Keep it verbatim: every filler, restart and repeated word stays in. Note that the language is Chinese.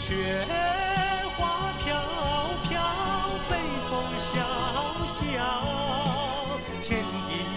雪花飘飘，北风萧萧，天地